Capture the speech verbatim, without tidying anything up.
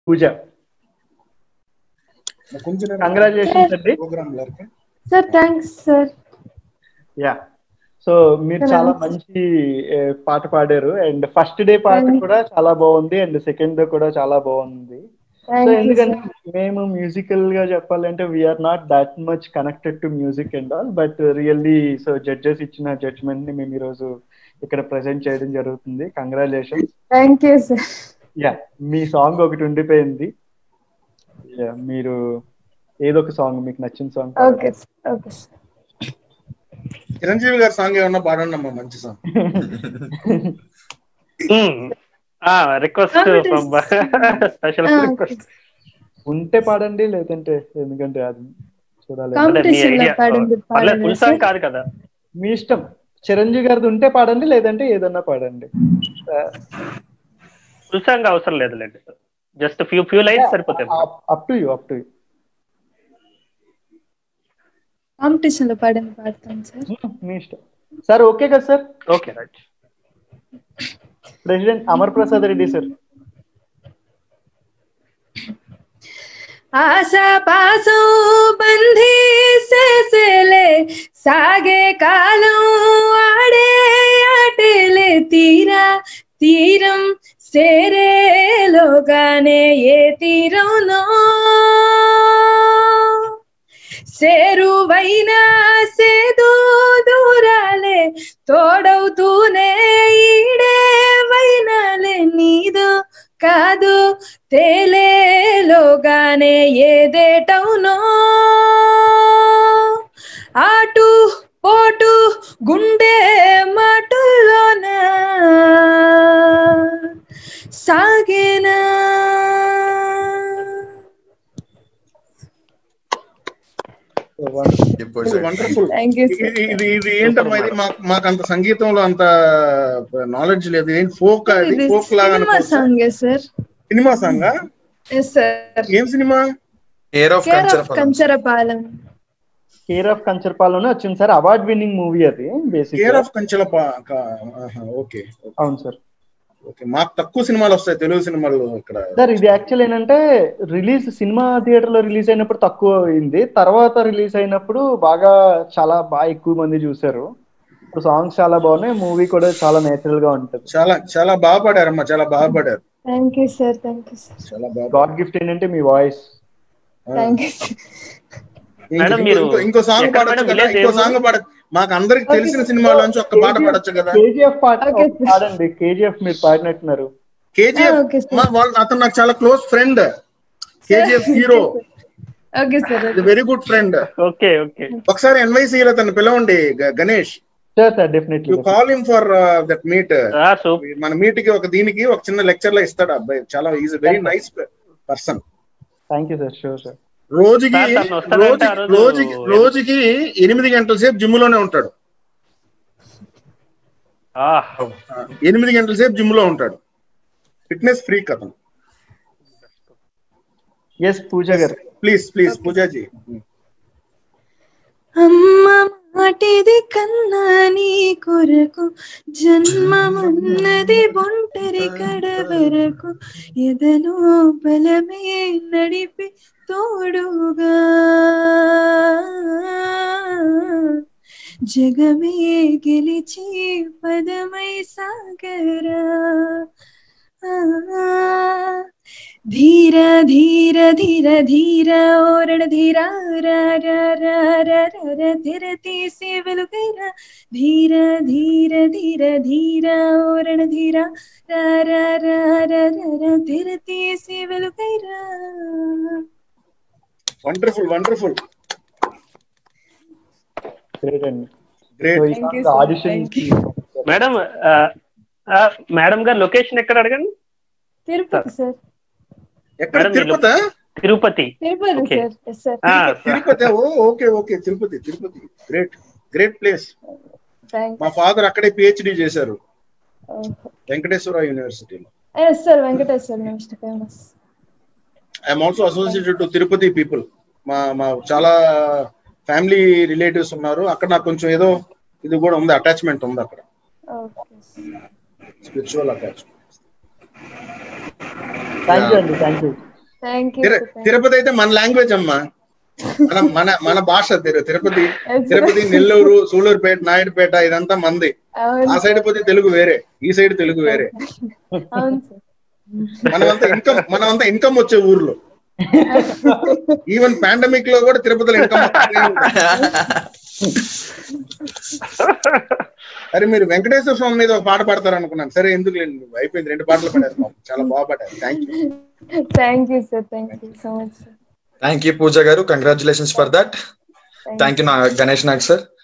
పూజ. Congratulations అండి. Sir thanks sir. Yeah, so మీరు చాలా మంచి పాట పాడారు. అండ్ ఫస్ట్ డే పాట కూడా చాలా బాగుంది, అండ్ సెకండ్ డే కూడా చాలా బాగుంది. సో ఎందుకంటే మేము మ్యూజికల్ గా చెప్పాలంటే we are not that much connected to music and all, but really so judges ఇచ్చిన జడ్జ్మెంట్ ని మేము ఈరోజు ఇక్కడ ప్రెజెంట్ చేయడం జరుగుతుంది. Congratulations. Thank you sir. Yeah, మీ సాంగ్ ఒకటి ఉండిపోయింది. మీరు ఏదో ఒక సాంగ్ మీకు నచ్చిన సాంగ్. Okay okay. చిరంజీవి గారి సాంగ్ ఏమన్నా పాడండి అమ్మా, మంచి సాంగ్. రిక్వెస్ట్ స్పెషల్ రిక్వెస్ట్ ఉంటే పాడండి, లేదంటే ఎందుకంటే అది చూడాలి. ఫుల్ సాంగ్ కాదు కదా, మీ ఇష్టం. చిరంజీవి గారిది ఉంటే పాడండి, లేదంటే ఏదన్నా పాడండి. ఫుల్ సాంగ్ అవసరం లేదులేండి, జస్ట్ ఫ్యూ ఫ్యూ లైన్స్ సరిపోతాయి. Up to you, up to you. Competition లో పాడండి, పాడతాను సార్. మీ ఇష్టం సార్. ఓకే కదా sir? Okay right. President Amar Prasad Reddy sir. ఆశా పాసం బంధీ సేసేలే సాగే కాలం ఆడే ఆటేలే తీరా తీరం సేరేలోగానే ఏ తీరంలో సేరువైనా సేదు దూరాలే తోడవుతూనే ఈడే వైనాలే నీదు కాదు తేలేలోగానే ఏదేటవునో ఆటు పోటు గుండె మాటల్లోన సాగేనా. వండర్ఫుల్. ఇది ఇది ఏంటమ్మా, ఇది మాకు అంత సంగీతంలో అంత నాలెడ్జ్ లేదు. ఏంటి ఫోక్, అది ఫోక్ లాగా సినిమా సాంగ్. ఏం cinema? Care of Kancharapalem. Care of Kancharapalem వచ్చింది సార్, అవార్డ్ విన్నింగ్ మూవీ అది. Care of Kancharapalem. ఓకే అవును సార్. ఓకే, మాకు తక్కువ సినిమాలు వస్తాయి తెలుగు సినిమాలు ఇక్కడ సార్. ఇది యాక్చువల్ ఏంటంటే రిలీజ్ సినిమా థియేటర్ లో రిలీజ్ అయినప్పుడు తక్కువ అయింది, తర్వాత రిలీజ్ అయినప్పుడు బాగా చాలా బాగా ఎక్కువ మంది చూసారు. ఇప్పుడు సాంగ్స్ చాలా బాగున్నాయి, మూవీ కూడా చాలా నేచురల్ గా ఉంటుంది. చాలా చాలా బాగా పాడారమ్మా, చాలా బాగా పాడారు. Thank you sir. Thank you sir. చాలా బాగా. గాడ్ గిఫ్ట్ ఏంటంటే మీ వాయిస్. Thank you sir. ఇంకో సాంగ్ పాడచ్చు కదా, ఇంకో సాంగ్ పాడ. మాకు అందరికి తెలిసిన సినిమాలోంచి ఒక్క పాట పాడచ్చు కదా. కేజీఎఫ్ పాట పాడండి. కేజీఎఫ్ మీరు పాడినట్టున్నారు. కేజీఎఫ్ అతను నాకు చాలా close friend. KGF hero very good friend. Okay okay. ఒకసారి ఎన్వైసీ లో తను పిలవండి Ganesh. Definitely call him for that meet. మన మీట్ కి ఒక దీనికి ఒక చిన్న లెక్చర్ లో ఇస్తాడు అబ్బాయి. చాలా is very nice person. Thank you sir. Sure sir. రోజుకి రోజుకి రోజుకి ఎనిమిది గంటల సేపు జిమ్ లోనే ఉంటాడు. ఎనిమిది గంటల సేపు జిమ్ లో ఉంటాడు. ఫిట్నెస్ ఫ్రీక్ అతను. ఎస్ పూజ గారు. Please please Poojaji. అమ్మ మాటిది కన్నా నీ కొరకు జన్మమున్నది ఒంటరి కడ వరకు ఎదలో బలమే నడిపి తోడుగా జగమే గెలిచి పదమై సాగరా ధీర ధీర ధీర ధీర ఓరడ ధీర ధీర తీసి వెలుగైరా ధీర ధీర ధీర ధీర ఓరడ ధీర ధీర తీసి వెలుగైరా. Wonderful wonderful. గ్రేట్ అండి. గ్రేట్. ఆడిషన్ మేడం మేడం గారు లొకేషన్ ఎక్కడ అడగండి. తిరుపతి సార్. ఎక్కడ? Tirupati. Tirupati Tirupati. Okay okay. Tirupati Tirupati. Great great place. మా ఫాదర్ అక్కడే పిహెచ్డి చేశారు, వెంకటేశ్వర యూనివర్సిటీలో. Venkateswara university famous. I'm also associated to Tirupati people. మా మా చాలా ఫ్యామిలీ రిలేటివ్స్ ఉన్నారు అక్కడ. నాకు కొంచెం ఏదో ఇది కూడా ఉంది, అటాచ్మెంట్ ఉంది అక్కడ, స్పిరిచువల్ అటాచ్మెంట్. థ్యాంక్ యూ అండి. Thank you. తిరుపతి అయితే మన లాంగ్వేజ్ అమ్మా, మన మన మన భాష. తిరుపతి తిరుపతి నెల్లూరు సూళూరుపేట నాయుడుపేట ఇదంతా మంది. ఆ సైడ్ పోతే తెలుగు వేరే, ఈ సైడ్ తెలుగు వేరే. మనమంతా ఇన్కమ్ మనమంతా ఇన్కమ్ వచ్చే ఊర్లో. ఈవెన్ పాండమిక్ లో కూడా తిరుపతిలో ఇన్కమ్. అరే మీరు వెంకటేశ్వర స్వామి మీద ఒక పాట పాడతారు అనుకున్నాను. సరే ఎందుకు లేండి, అయిపోయింది, రెండు పాటలు పాడారు, చాలా బాగా పాడారు. Thank you. Thank you sir, thank you so much. Thank you Pooja గారు, congratulations for that. Thank you Ganesh Nag sir.